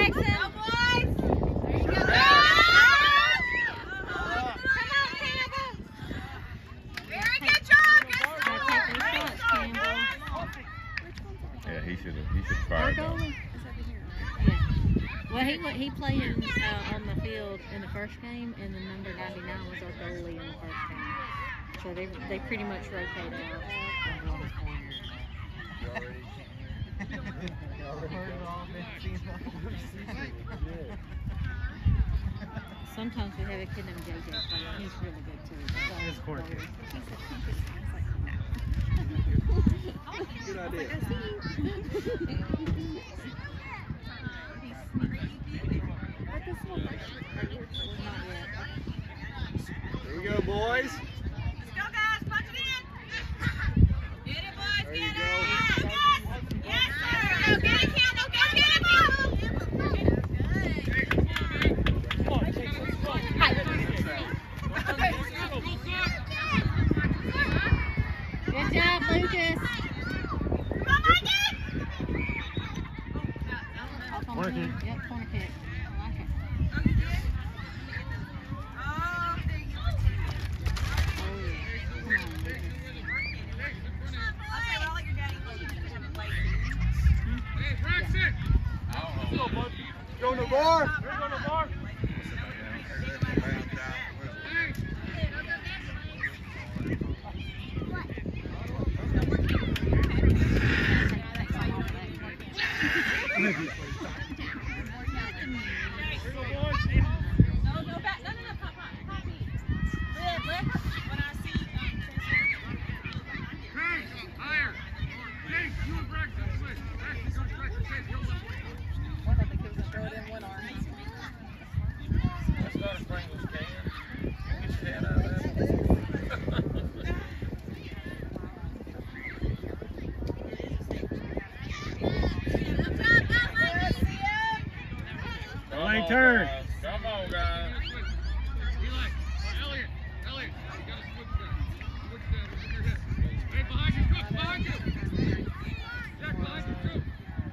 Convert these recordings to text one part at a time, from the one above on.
Jackson. Go, boys. There you go. Come on, Campbell. Very good job. Good start. Yeah, he should fire that. Well, he played on the field in the first game, and the number 99 was our goalie in the first game. So they pretty much rotate out. Sometimes we have a kid named JJ playing. He's really good too. He's a quarter kid. Good idea. There you go, boys. Let's go, guys. Punch it in. Get it, boys. There you Get go. it. Yes, sir. Go get it, Campbell. Go get it, Campbell. Good job, Lucas. Come on, Mikey. Corner kick. Yep, corner kick. I like it. Oh, there you go. Oh, yeah. Come on, Lucas. Okay, well, I'll let your daddy go. You can have it later. Hey, Braxton! Let's go, bud. Go, Navar. Here go, Navar. No, go back. No, Papa. Live. When I see Higher. Jake, you and Braxton switch. Braxton, go straight to Chase. Go left. That's not a Pringles can. Get your head out of that. Lane turn. Come on, guys. Eli, Elliot, you gotta switch that. Switch that with your hip. Hey, behind you, Cook, behind you. Jack, behind you, Cook.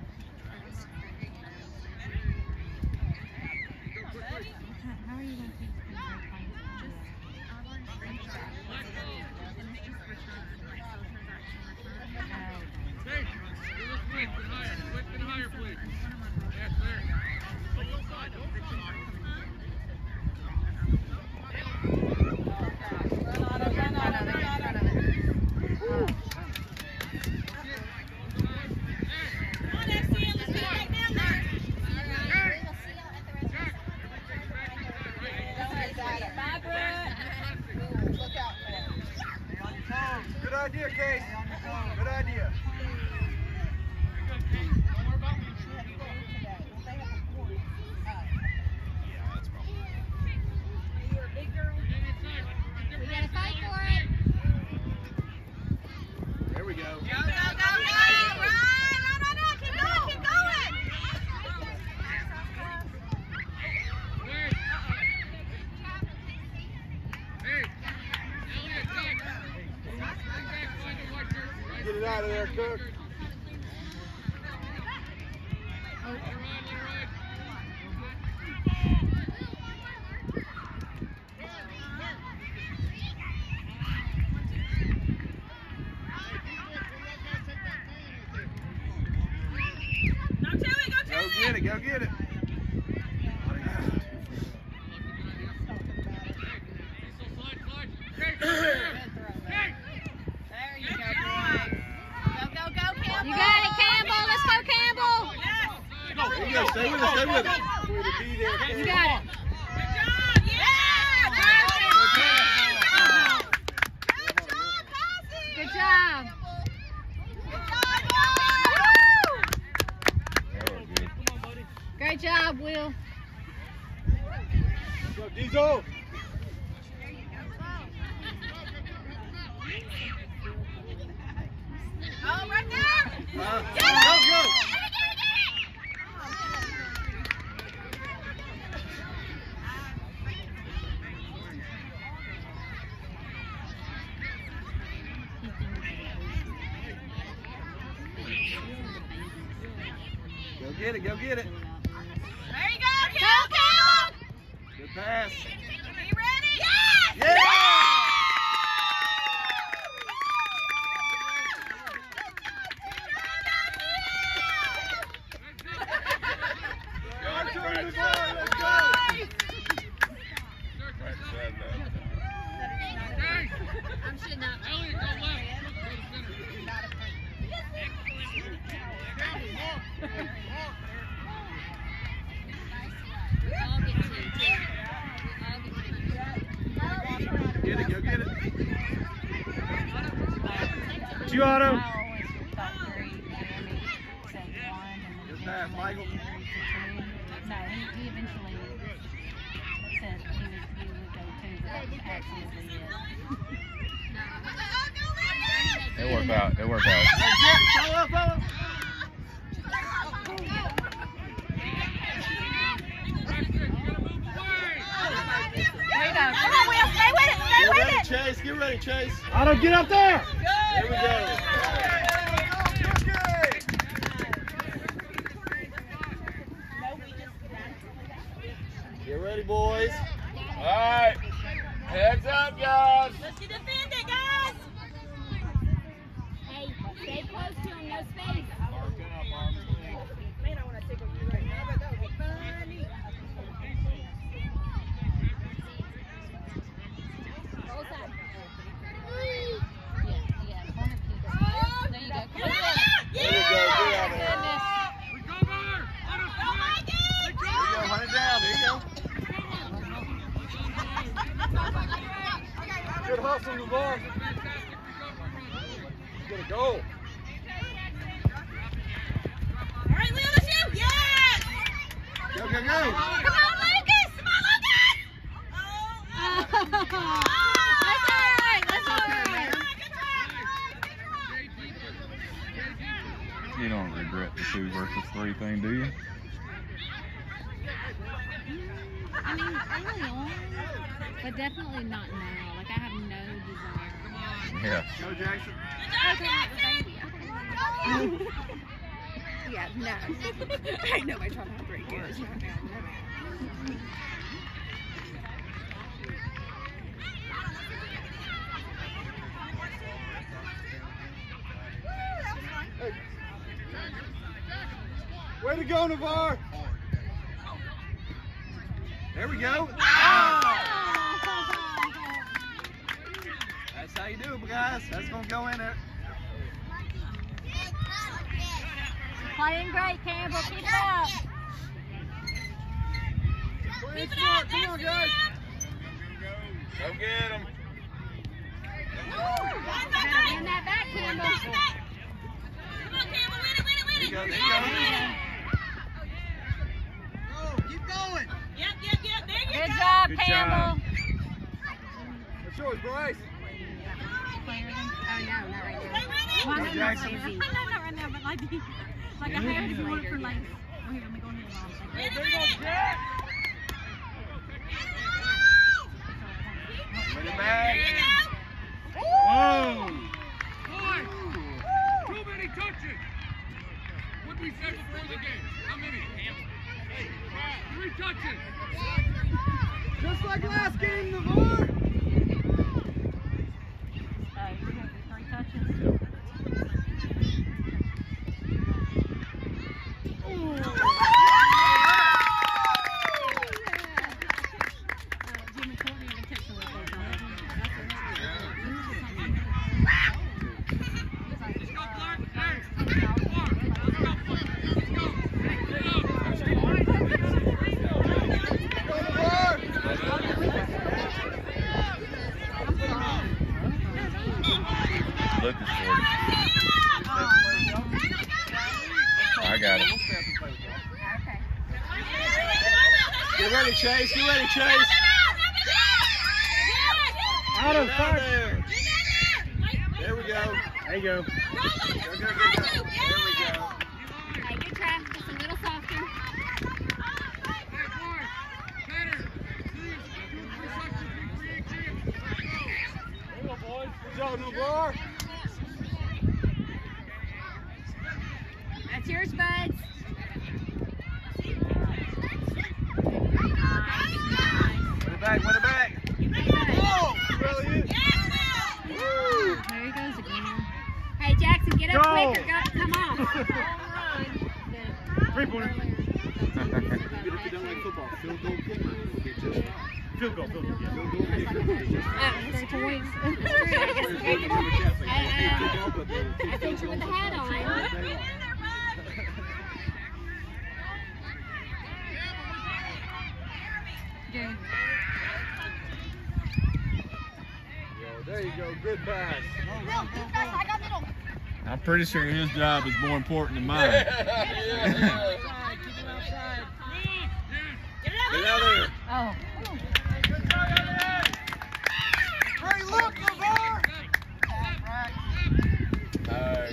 How are you going to keep Hey, do this switch, get higher. Switch, get higher, please. Yes, there. Good idea, Case. Good idea. We gotta fight for it. There we go. Go, go, go, go. Run. Keep going, keep going. Hey, Elliot, Jack. Bring back, find the white shirt. Get it out of there, Cook. Let her ride. Go get it. You got it, Campbell. Let's go, Campbell. There you go. Stay with us. Stay with us. Way to be there, You got it. Good job. Great job, Will. Go, Diesel. Oh, right there. Go, go. Go get it. Go get it. pass. Be ready? Yes! Yeah! Got it, Turn right the side. ball, let's go! Right side, left. I'm shitting up. Elliot, go left. Go to center. We all get two, too. We all get two. Get it, go get it. It's you, Otto. I always thought 3, Jeremy said 1, and then Good Jimmy pass, Michael. agreed to 2. No, he eventually said he would go 2, but that was absolutely it. It worked out. It worked out. Hey, Jack, follow up, follow. There you go. Come on, Will. Stay with it. Stay Get with ready, it. Chase. Get ready, Chase. Otto, get up there! There we go. Get ready, boys. All right. Heads up, guys. Let's get defended, guys. Hey, stay close to him, no space. Man, I want to tickle you right now, but that would be funny. Roll side. Yeah, corner kick. There you go. Come on. There we go. Get out of there. Goodness. Recover! Let us go! There you go. Hunt it down. There you go. Good hustle, LeVar. Get a goal. All right, Will, let's shoot. Yes! Go, go, go. Come on, Lucas. Come on, Lucas. That's all right. That's all right. You don't regret the 2 versus 3 thing, do you? I mean, early on, but definitely not now. Like, I have no desire. Yeah. Go, Jackson. Yeah, no. Ain't nobody trying to have 3 kids right now. No. Way to go, Navarre. There we go. That's how you do it, guys. That's going to go in there. Playing great, Campbell. Keep it up. Keep it up. Come on, guys. Go get him. Better win that back, Campbell. Come on, Campbell. Win it, win it, win There it. you go. There you go. Keep going. Yep, yep, yep. There you go. Good job, Good Campbell. That's yours, Bryce. Player them? Oh, no, not right now. Stay with it. Well, Go, not Jackson. lazy. Not right now, but like I have if you want it for later. Oh, here, let me go ahead and Win it, There win you go, it. Jack. Win it back. There you go. Whoa. Boy! Too many touches! What we said before the game. How many? 3 touches! Just like last game, Navarre. You're going to do 3 touches? Jimmy Courtney even texted me what they told him. Let's go, Clark! Hey! Let's go, Clark! Let's go, Clark! Let's go! Go, Navarre. Lucas for it. I got it. Okay. Get ready, Chase. Get ready, Chase. Out of Get out fire! there. There we go. There you go. Go, go, go, go. There we go. Hey, good try. Just a little softer. Hey, Clark! Better! Please, do 3 sections, we create chance. There you go, boys. Good job, Navarre. That's yours, buds. Nice. Jackson, get up quick or come off. Three-pointer. Earlier, If you don't like football, field goal kicker will be just fine. Field goal, Field goal kicker will be just fine. 3 points. I think you with the hat on. Jerry. There you go. Good pass. I'm pretty sure his job is more important than mine. Get out there. Oh. Hey, look, LeVar! Elliot,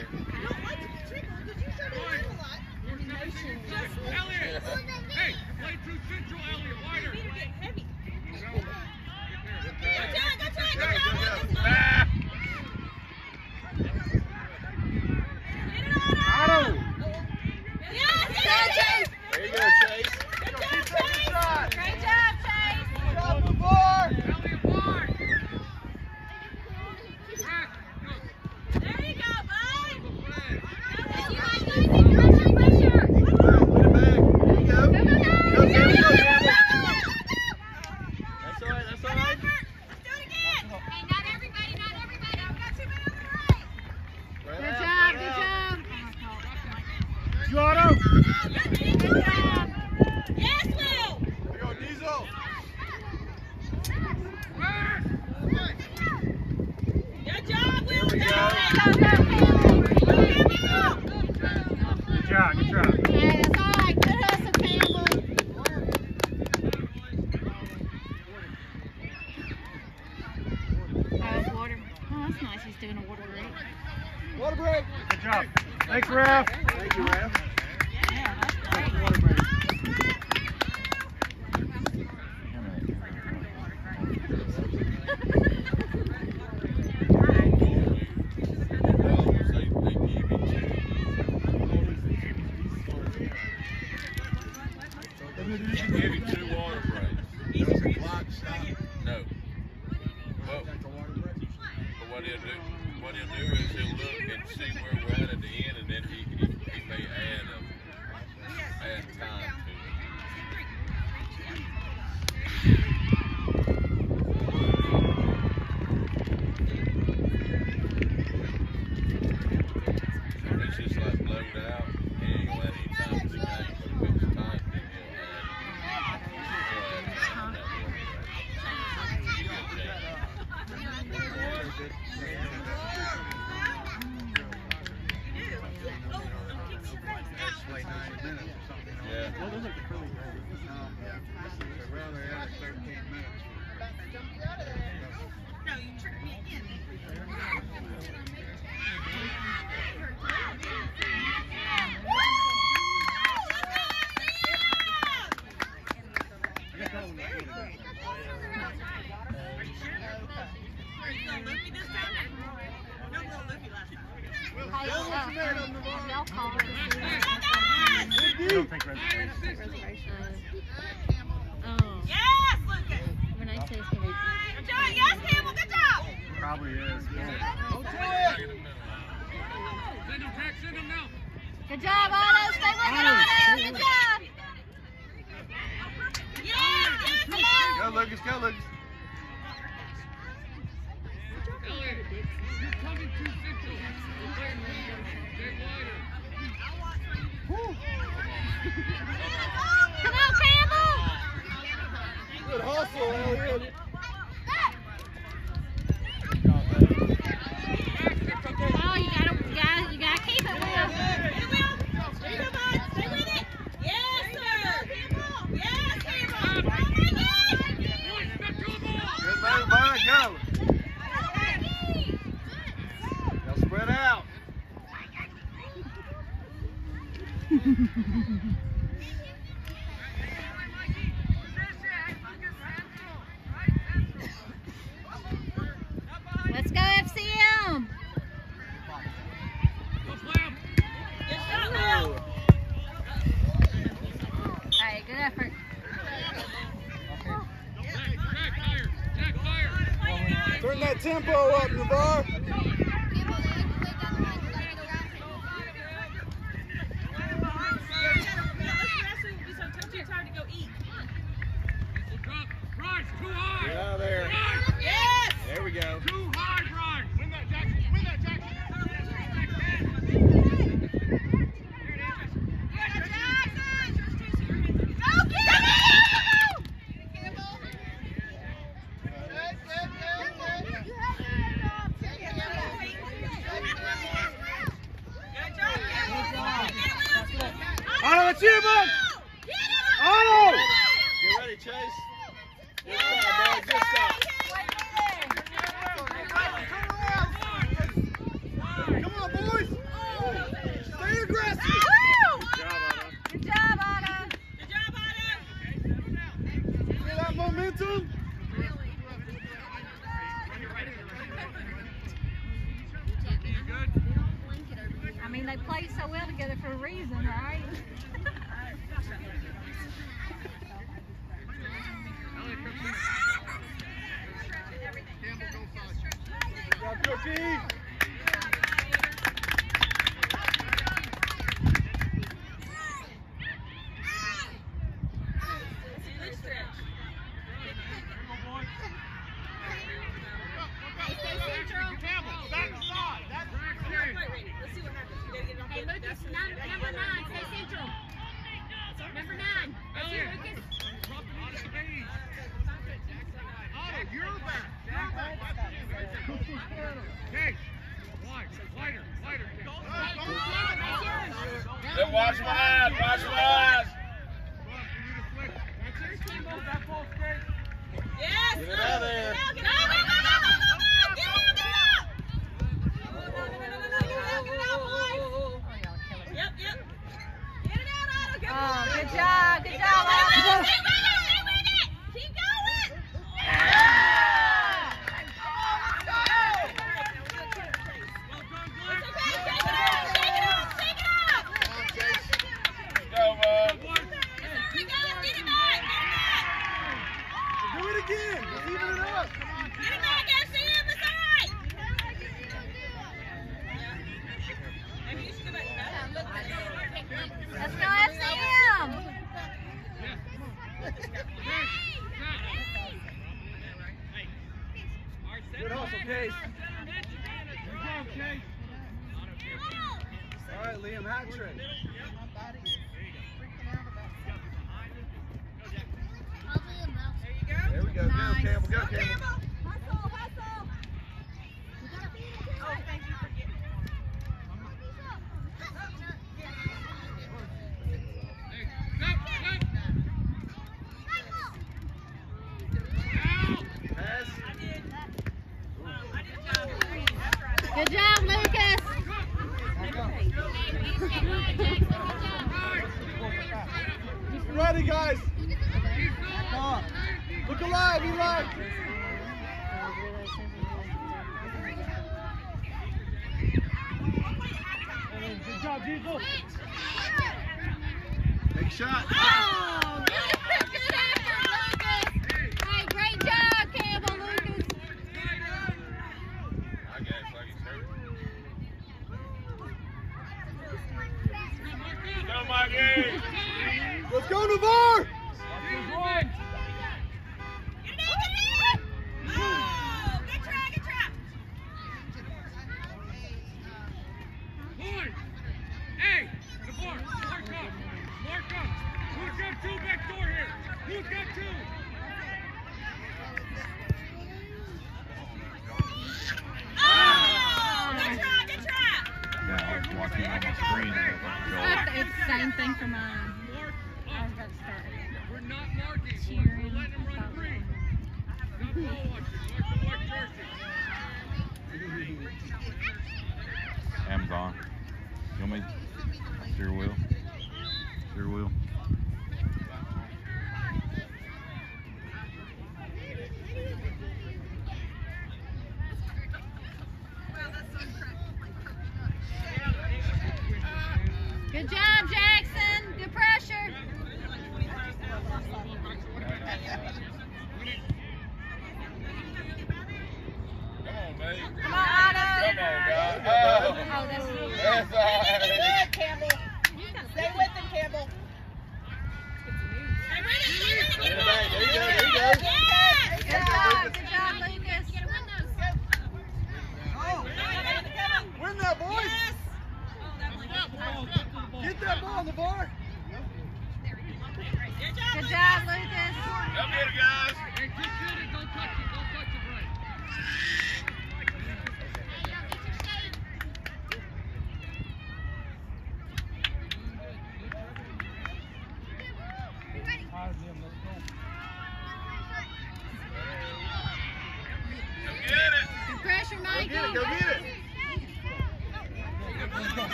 hey, play through Central, Elliot, wider. There you go, Chase. Great job, Chase. Elliot, wide. There you go, bud. That's all right, that's all right. Good job, good job. You Otto? Good job. Yes, Will. There you go, Diesel. Good job, Will. There we go. Good job, good job. Hey, that's all right. Good hustle, Campbell. It's water. Oh, that's nice. He's doing a water break. Water break. Good job. Thanks, Ralph. Thank you, Ralph. Yeah, that's great. Water break. They give you 2 water breaks. Does the clock stop? No. Well, but what he'll do is he'll look and see where we're at the end, and then he may add time to it. If it's just like blowed out, he ain't gonna add any time to the game, but if it's time, then he'll add time to that water break. You get a chance. Yeah. Well, those are the curly hair. Around there at 13 minutes. No, you tricked me again. Y'all call it. I don't think reservation. Oh, Yes, Lucas. Renee says it's gonna be. Good job. Yes, Campbell. Good job. Probably is. Send him, Jack, send him now. Good job, Otto. Stay with it, Otto. Good job. Yes, Go, yes, Lucas. Go, Lucas. Elliot, you're coming to Central. Stay wider. Come on, Campbell. Good hustle, Elliot. Oh, you gotta keep it, Will. Stay with it. Yes, sir. Yes, Campbell. Boys, step to the ball. Good man, Vine. Go. Now spread out. Let's go, FCM. Go, Slam. Good shot, Will. Hey, good effort. Jack, fire. Turn that tempo up, Navarre. Otto, it's you, bud! Otto! Get ready, Chase. Good stop, bud. Good stop. Come on, boys! Stay aggressive! Good job, Otto. Good job, Otto. Feel that momentum? I mean, they played so well together for a reason, right? Good job, Cookie! Hey, Lucas, number 9, stay central. Number 9, that's you, Lucas. Otto, you're back. Okay. Wider. Then watch my eyes, watch my eyes. Yes. Get it out of there. Get it out. Get it out. Yep. Get it out, Otto. Oh, good job, Otto. Otto. Keep going. Go, bud. Do it again! Let's even it up! Let's go FCM. Good hustle, Case. All right, Liam, hat trick. There we go. Nice. Go, Campbell. Go, Campbell. Oh, thank you for getting Pass. Good job, Lucas. Get ready, guys. Come on. Look alive, Eli. Good job, Diesel. Big shot. Oh, good effort, Lucas. Hey, great job, Campbell, Lucas. I guess like he's hurt. Go, Mikey. Let's go, Navarre. Hey, Mark up. Who's got 2 back door here? Who's got 2? Yeah, I was watching on my screen. It's the same thing for mine. Mark I up. was about to start. We're not marking. Cheering. We're letting him run free. Not ball watching. Mark jersey. Amazon. You want me? I sure will. Sure will. Good job, Jackson. Good pressure. Come on, babe. Come on, Otto. Come on, guys. Oh, that's That's all right. Campbell. Stay with him, Campbell.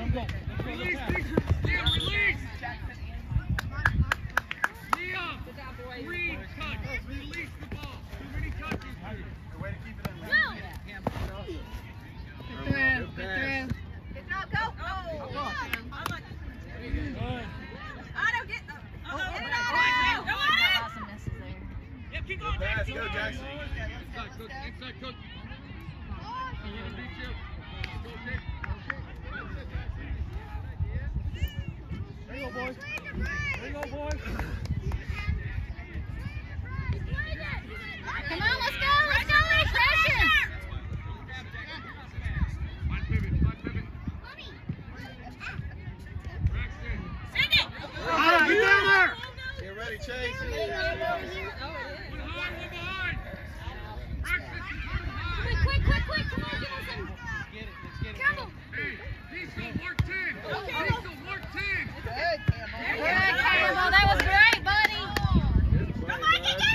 Release, Liam, release! Liam! Green touch, release the ball. Too many touches here. Way to keep it in. Good throw. If not, go. Oh. Otto, get the. Get it, Otto. Go on. Some misses there. Yep, keep going, Pass, Jackson. go, Jackson. Inside, cook. Inside, cook. He's gonna beat you. Go, Jake. There you go, boys. There you go, boys. Come on, let's go, pressure. Fine pivot, fine pivot. Braxton. Send it. Otto, get down there. Get ready, Chase. One high, one behind. Braxton, keep running high. Quick, come on, give us some. Trouble. Hey, he's gonna work 10. He's gonna work 10. Good, Campbell. That was great, buddy. Come on, get it.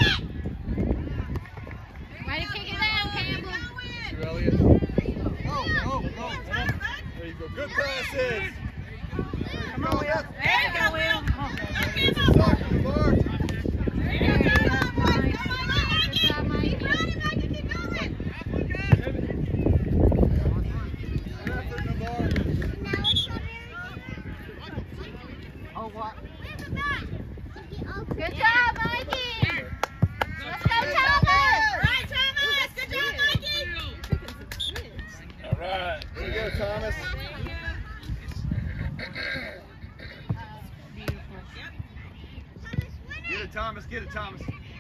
Way to kick it down, Campbell. You, Elliot. Go. There you go. Good passes. Come on, Will. There you go, Will. Go, Campbell. Soccer, Bar. There you go, Campbell. Come on, Mikey. Keep running, Mikey. Keep going. Effort, Navar. Good job, Mikey. Let's go, Thomas. Right, Thomas. Good job, Mikey. All right. There you go, Thomas. Get it, Thomas. Get it, Thomas.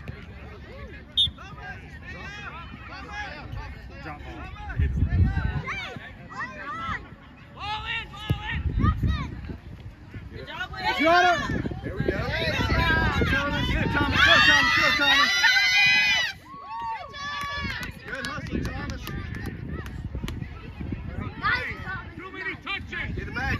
Drop ball. Ball in. Good job, Will. There we go. Thomas. Get it, Thomas. Go, Thomas. Go, Thomas. Good hustle, Thomas. Too many touches. Get it back.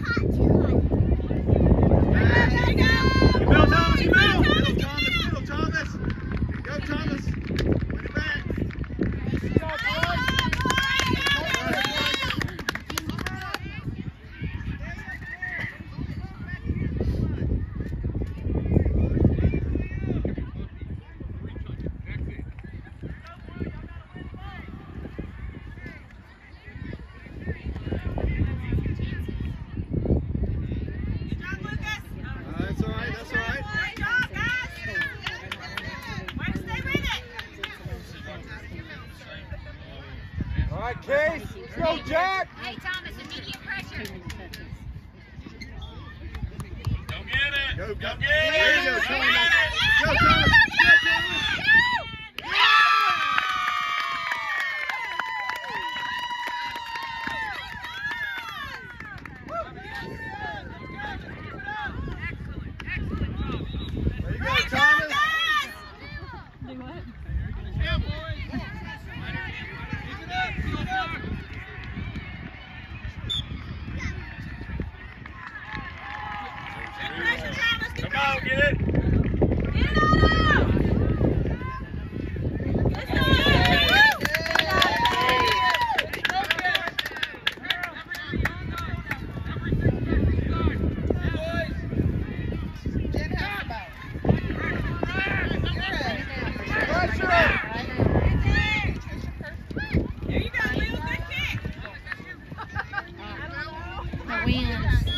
There you go. Middle, Thomas. Middle. Middle, Thomas. Go, Thomas. Put it back. Good job, Lucas. That's all right. That's all right. Good job, guys. Way to stay with it. All right, Case. Let's go, Jack. Hey, Thomas, immediate pressure. Go get it. Go, Go go. get There it. you go, Thomas. Go, Thomas. Go, Thomas. There you go, Thomas. Pressure, Thomas. Keep Come on, get it. Get it, Otto. Let's go. The wins.